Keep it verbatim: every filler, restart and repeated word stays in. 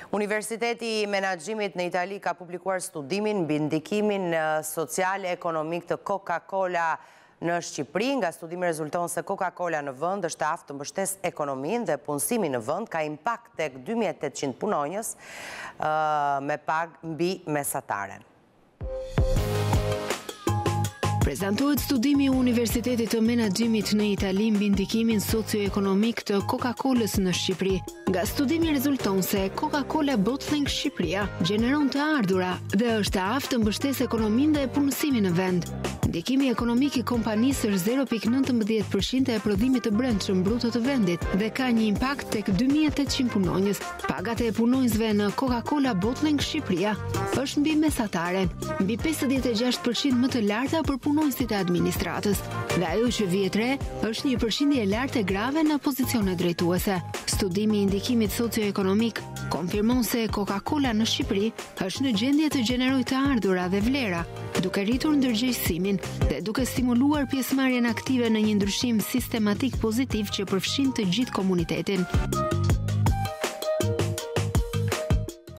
Universiteti i Menaxhimit në Itali ka publikuar studimin mbi ndikimin social e ekonomik të Coca-Cola në Shqipëri. Nga studimi rezulton se Coca-Cola në vend është aftë të mbështes ekonominë dhe punësimin në vend, ka impakt tek dy mijë e tetëqind punonjës me pagë mbi mesataren. Prezantohet studimi i Universitetit të Menaxhimit në Itali mbi ndikimin socioekonomik të Coca-Colës në Shqipëri. Nga studimi rezulton se Coca-Cola Bottling Shqipëria gjeneron të ardhura dhe është aftë të mbështesë ekonominë dhe punësimin në vend. Ndikimi ekonomik i kompanisë është zero pikë nëntëmbëdhjetë përqind e prodhimit të brendshëm bruto të vendit dhe ka një impakt tek dy mijë e tetëqind punonjës. Pagat e punonjësve në Coca-Cola Bottling Shqipëria është mbi mesatare, mbi pesëdhjetë e gjashtë përqind më të larta për punonjësit e administratës, dhe ajo që vjet re është një përqindje e lartë e grave në pozicione drejtuese. Studimi i ndikimit socioekonomik konfirmon se Coca-Cola në Shqipëri është në gjendje të gjenerojë të ardhura dhe vlera, duke rritur ndërgjegjësimin dhe duke stimuluar pjesëmarrjen aktive në një ndryshim sistematik pozitiv që përfshin të gjithë komunitetin.